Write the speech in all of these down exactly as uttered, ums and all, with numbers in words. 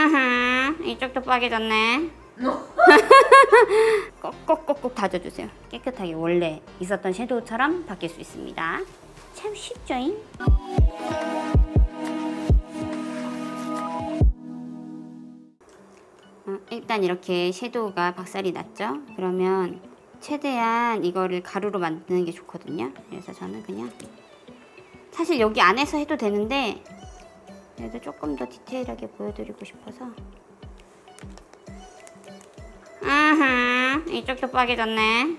아하, 이쪽도 빠개졌네. 꼭꼭꼭꼭 다져주세요. 깨끗하게 원래 있었던 섀도우처럼 바뀔 수 있습니다. 참 쉽죠잉? 어, 일단 이렇게 섀도우가 박살이 났죠? 그러면 최대한 이거를 가루로 만드는 게 좋거든요. 그래서 저는 그냥 사실 여기 안에서 해도 되는데 그래도 조금 더 디테일하게 보여드리고 싶어서. 아하, 이쪽도 빠개졌네.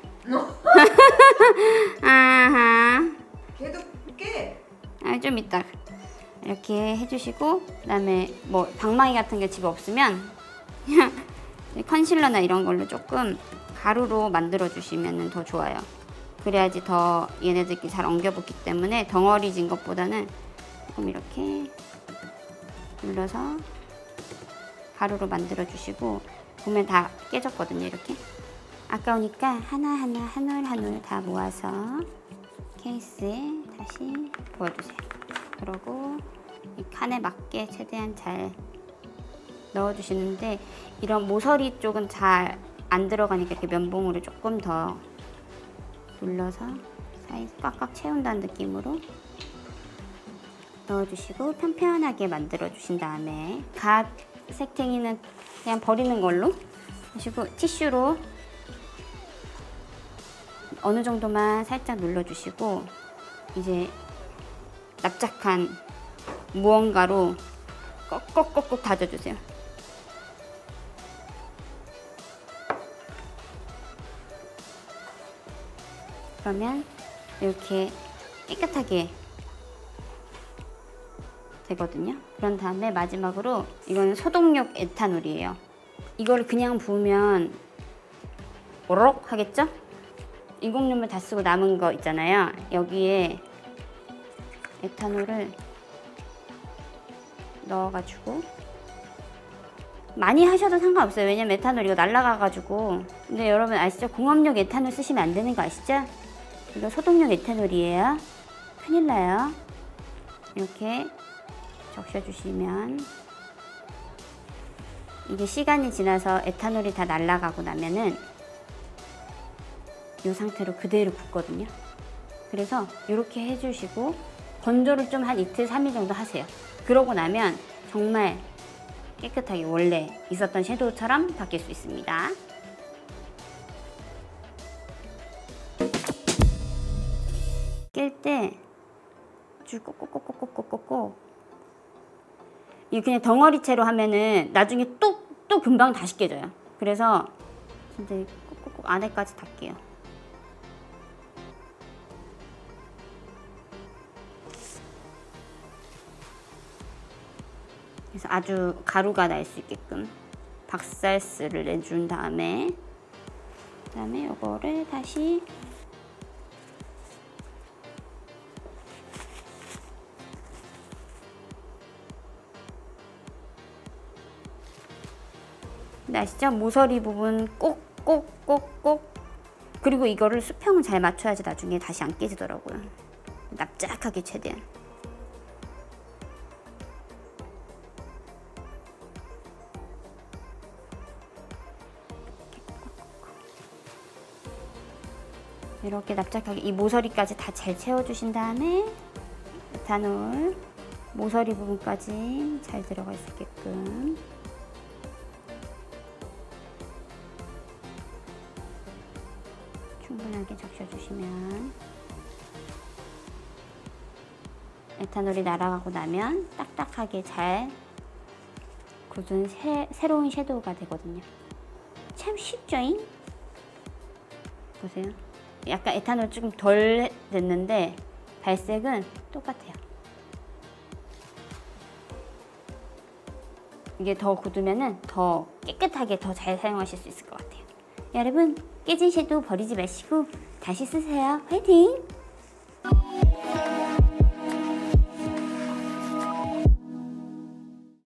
아하. 걔도 깨. 아, 좀 이따 이렇게 해주시고, 그 다음에 뭐 방망이 같은 게 집에 없으면 그냥 컨실러나 이런 걸로 조금 가루로 만들어 주시면 더 좋아요. 그래야지 더 얘네들끼리 잘 엉겨붙기 때문에 덩어리진 것보다는 조금 이렇게 눌러서 가루로 만들어 주시고, 보면 다 깨졌거든요. 이렇게 아까우니까 하나하나 한 올 한 올 다 모아서 케이스에 다시 부어주세요. 그러고 이 칸에 맞게 최대한 잘 넣어주시는데, 이런 모서리 쪽은 잘 안 들어가니까 이렇게 면봉으로 조금 더 눌러서 사이 꽉꽉 채운다는 느낌으로 넣어주시고 편편하게 만들어 주신 다음에 갓 색탱이는 그냥 버리는 걸로 하시고, 티슈로 어느 정도만 살짝 눌러주시고, 이제 납작한 무언가로 꼭꼭꼭꼭 다져주세요. 그러면 이렇게 깨끗하게 되거든요. 그런 다음에 마지막으로 이거는 소독용 에탄올이에요. 이거를 그냥 부으면 오록 하겠죠? 인공눈물 다 쓰고 남은 거 있잖아요. 여기에 에탄올을 넣어가지고, 많이 하셔도 상관없어요. 왜냐면 에탄올 이거 날아가가지고. 근데 여러분 아시죠? 공업용 에탄올 쓰시면 안 되는 거 아시죠? 이거 소독용 에탄올이에요. 큰일 나요. 이렇게 적셔주시면, 이게 시간이 지나서 에탄올이 다 날아가고 나면은 이 상태로 그대로 굳거든요. 그래서 이렇게 해주시고 건조를 좀 한 이틀 삼 일 정도 하세요. 그러고 나면 정말 깨끗하게 원래 있었던 섀도우처럼 바뀔 수 있습니다. 깰 때 쭉 꼭꼭꼭꼭꼭꼭꼭, 이게 그냥 덩어리채로 하면은 나중에 또, 또 금방 다시 깨져요. 그래서 진짜 꼭꼭꼭 안에까지 닿게요. 그래서 아주 가루가 날 수 있게끔 박살스를 내준 다음에, 그 다음에 이거를 다시 아시죠? 모서리 부분 꼭꼭꼭꼭. 그리고 이거를 수평을 잘 맞춰야지 나중에 다시 안 깨지더라고요. 납작하게 최대한. 이렇게 납작하게 이 모서리까지 다 잘 채워주신 다음에 에탄올 모서리 부분까지 잘 들어갈 수 있게끔 충분하게 적셔주시면, 에탄올이 날아가고 나면 딱딱하게 잘 굳은 새, 새로운 섀도우가 되거든요. 참 쉽죠잉? 보세요. 약간 에탄올 조금 덜 됐는데 발색은 똑같아요. 이게 더 굳으면은 더 깨끗하게 더 잘 사용하실 수 있을 것 같아요. 여러분, 깨진 섀도우 버리지 마시고 다시 쓰세요. 화이팅!